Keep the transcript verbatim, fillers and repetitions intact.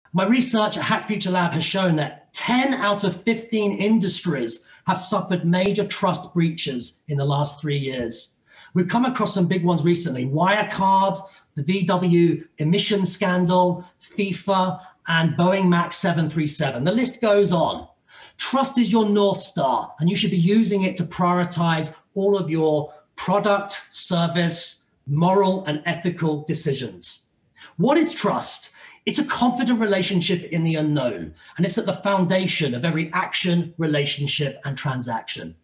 My research at Hack Future Lab has shown that ten out of fifteen industries have suffered major trust breaches in the last three years. We've come across some big ones recently: Wirecard, the V W emission scandal, FIFA, and Boeing Max seven three seven. The list goes on. Trust is your North Star, and you should be using it to prioritize all of your product, service, moral, and ethical decisions. What is trust? It's a confident relationship in the unknown, and it's at the foundation of every action, relationship, and transaction.